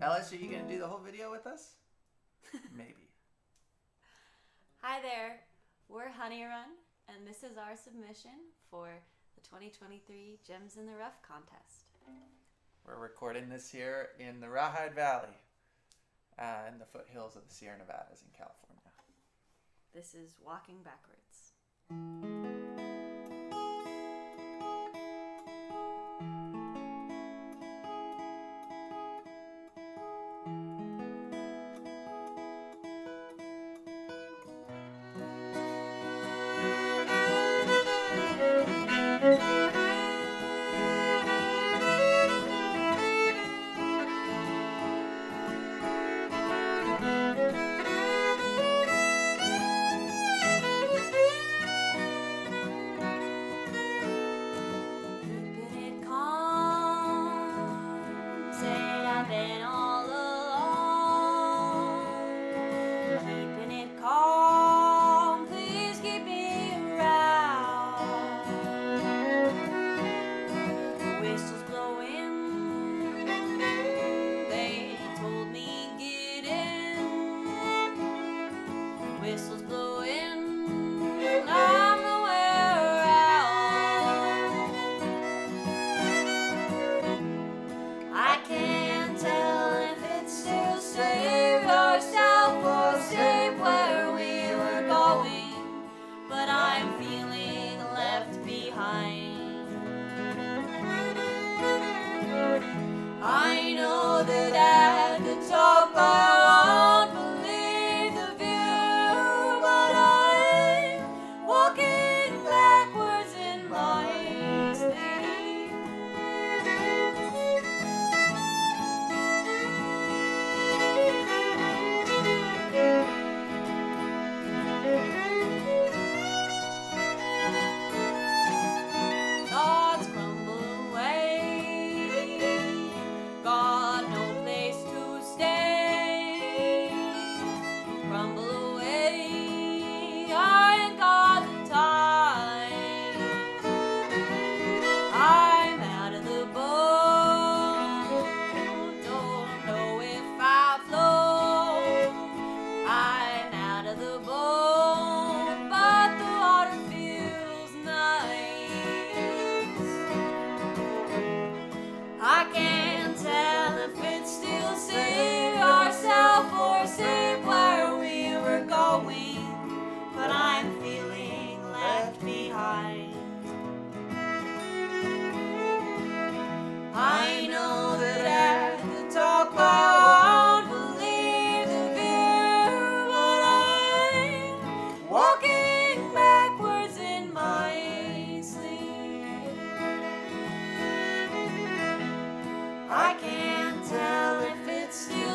Ellis, are you going to do the whole video with us? Maybe. Hi there, we're Honey Run, and this is our submission for the 2023 Gems in the Rough contest. We're recording this here in the Rawhide Valley, in the foothills of the Sierra Nevadas in California. This is Walking Backwards. Whistles blowing, I'm nowhere around. I can't tell if it's still safe or south or safe where we were going, but I'm feeling left behind. I know that at the top I won't believe the view, but I'm walking backwards in my sleep. Thoughts crumble away, got no place to stay. Crumble away, I ain't got the time. I'm out of the boat, don't know if I float. I'm out of the boat, but the water feels nice. I can't tell if it's still safe or south or safe where we were going, but I'm feeling left behind. I know that at the top I won't believe the view, but I'm walking backwards in my sleep. I can't tell if it's still